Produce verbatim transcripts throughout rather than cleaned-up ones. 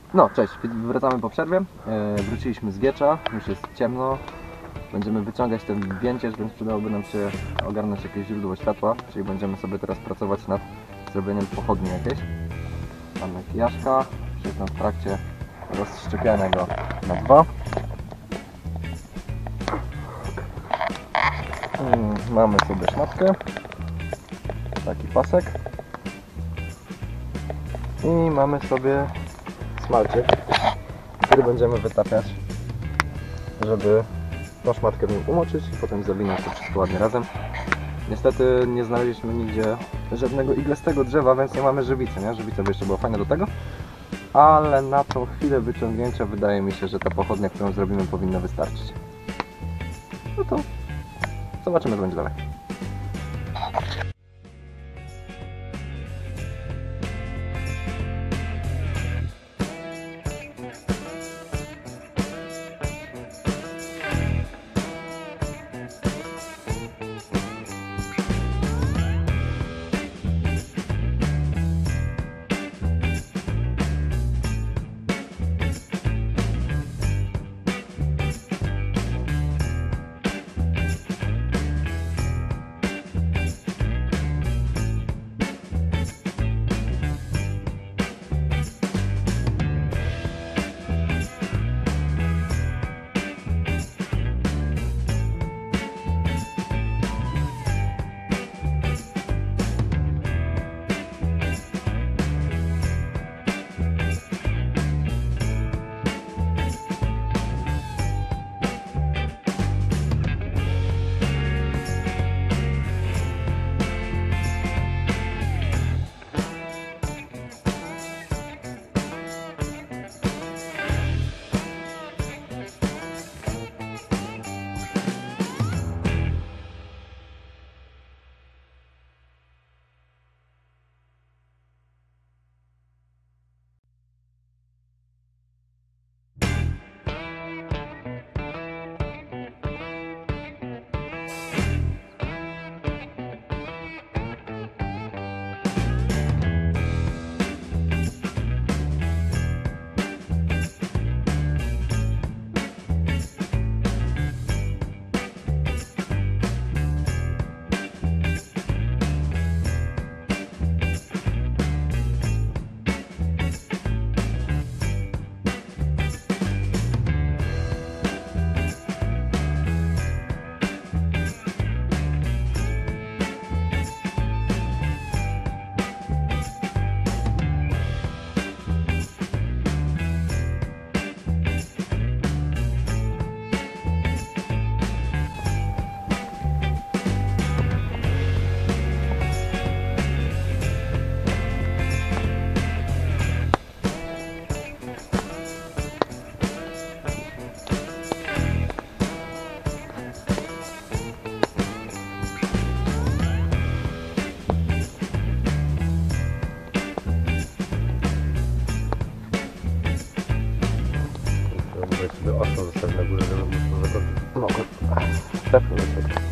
No, cześć, wracamy po przerwie. E, wróciliśmy z Giecza, już jest ciemno. Będziemy wyciągać ten więcierz, więc przydałoby nam się ogarnąć jakieś źródło światła, czyli będziemy sobie teraz pracować nad zrobieniem pochodni jakiejś. Mamy kijaszka, już jestem w trakcie rozszczepiania go na dwa. Mm, mamy sobie szmatkę, taki pasek i mamy sobie smalczyk, który będziemy wytapiać, żeby tą szmatkę w nim umoczyć i potem zawinąć to wszystko ładnie razem. Niestety nie znaleźliśmy nigdzie żadnego iglastego drzewa, więc nie mamy żywicy, nie? Żywica by jeszcze była fajna do tego, ale na tą chwilę wyciągnięcia wydaje mi się, że ta pochodnia, którą zrobimy, powinna wystarczyć. No to zobaczymy, co będzie dalej. Sobie ostro zostawić na górze, żeby mocno zakończyć. Mogę. Stepnę sobie.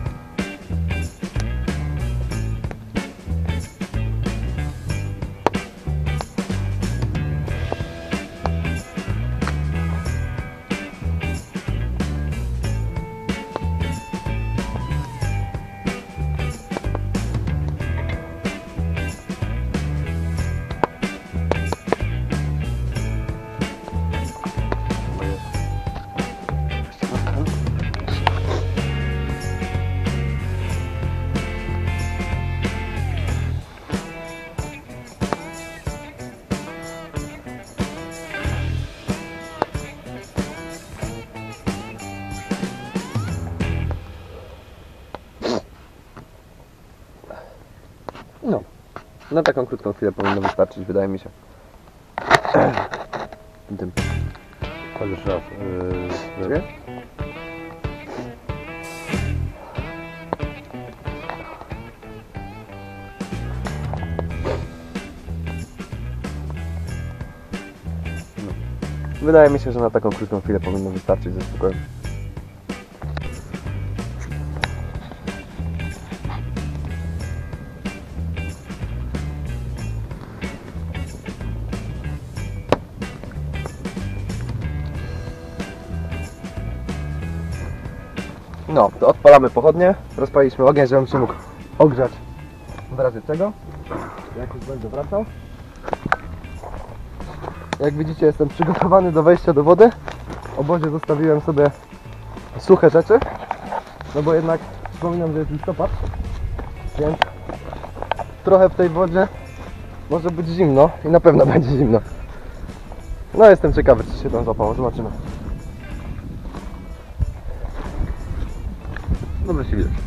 No, na taką krótką chwilę powinno wystarczyć, wydaje mi się. Tym. Chociaż raz. Yy, Wydaje mi się, że na taką krótką chwilę powinno wystarczyć ze spokojem. No, to odpalamy pochodnie, rozpaliliśmy ogień, żebym się mógł ogrzać w razie czego. Jak już będę wracał. Jak widzicie, jestem przygotowany do wejścia do wody. W obozie zostawiłem sobie suche rzeczy, no bo jednak przypominam, że jest listopad, więc trochę w tej wodzie może być zimno i na pewno będzie zimno. No jestem ciekawy, czy się tam złapało, zobaczymy. Dobrze się widać.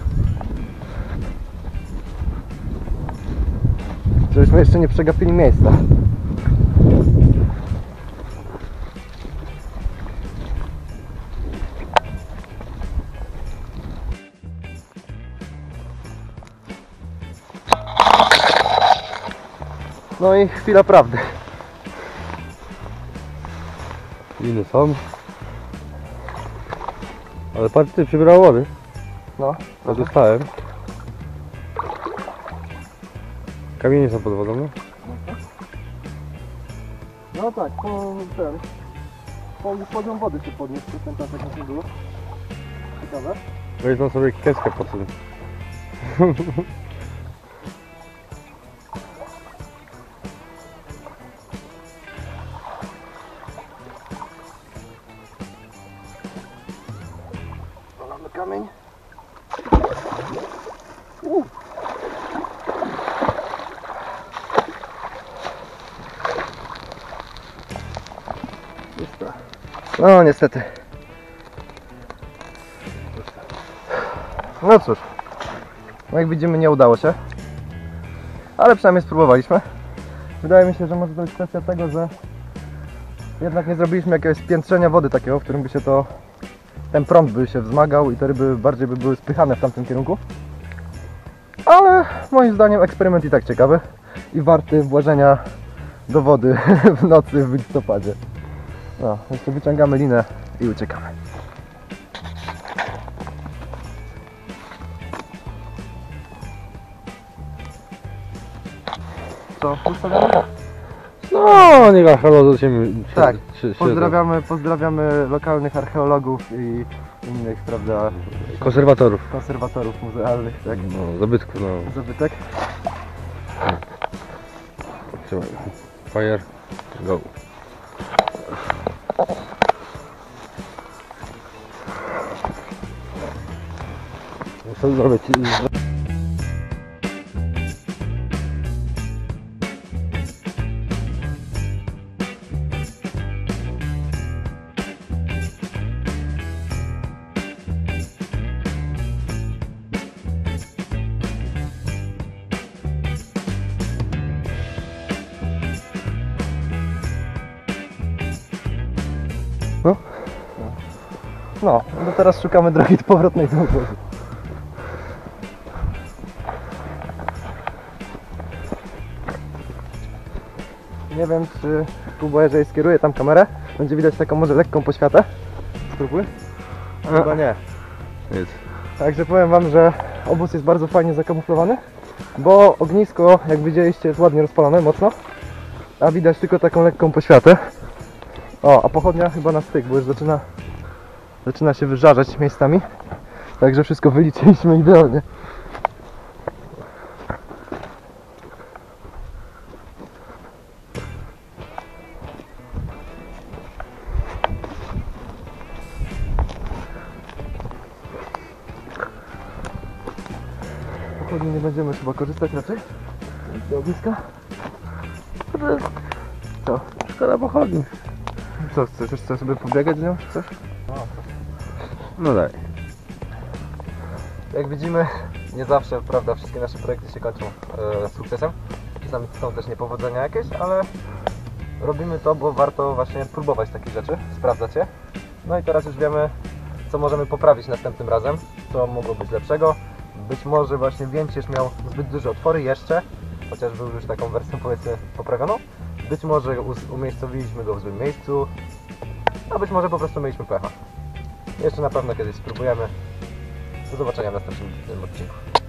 Żebyśmy jeszcze nie przegapili miejsca. No i chwila prawdy. Liny są. Ale patrz, ty przybrało wody. No, To dostałem. Kamienie są pod wodą, no? no tak, po ten. Po, poziom wody się podniósł, przez ten czas jak nie było. Ciekawe. Weź tam sobie kieskę po tym. Mamy kamień. Uh. No niestety. No cóż, no jak widzimy, nie udało się, ale przynajmniej spróbowaliśmy. Wydaje mi się, że może to być kwestia tego, że jednak nie zrobiliśmy jakiegoś spiętrzenia wody takiego, w którym by się to, ten prąd by się wzmagał i te ryby bardziej by były spychane w tamtym kierunku. Ale moim zdaniem eksperyment i tak ciekawy i warty włożenia do wody w nocy w listopadzie. No, jeszcze wyciągamy linę i uciekamy. Co, ustawiamy? No, niech archeolodzy się... Tak, się- się- pozdrawiamy, pozdrawiamy lokalnych archeologów i innych, prawda, Konserwatorów. konserwatorów muzealnych, tak, No, zabytków, no. zabytek. Trzymaj. Fire. Go. Co zrobić? No, no to teraz szukamy drogi powrotnej do obozu. Nie wiem, czy Kuba, jeżeli skieruje tam kamerę, będzie widać taką może lekką poświatę. Spróbuj. Chyba nie. Nic. Także powiem wam, że obóz jest bardzo fajnie zakamuflowany, bo ognisko, jak widzieliście, jest ładnie rozpalone, mocno, a widać tylko taką lekką poświatę. O, a pochodnia chyba na styk, bo już zaczyna, zaczyna się wyżarzać miejscami, także wszystko wyliczyliśmy idealnie. Pochodni nie będziemy chyba korzystać raczej z ogniska. Co? Szkoda pochodni. Co, chcesz jeszcze sobie pobiegać z nią? Chcesz? No daj. Jak widzimy, nie zawsze, prawda, wszystkie nasze projekty się kończą e, sukcesem. Czasami są też niepowodzenia jakieś, ale robimy to, bo warto właśnie próbować takich rzeczy, sprawdzać je. No i teraz już wiemy, co możemy poprawić następnym razem, co mogło być lepszego. Być może właśnie więcierz miał zbyt duże otwory jeszcze, chociaż był już taką wersją, powiedzmy, poprawioną. Być może us- umiejscowiliśmy go w złym miejscu, a być może po prostu mieliśmy pecha. Jeszcze na pewno kiedyś spróbujemy. Do zobaczenia w następnym odcinku.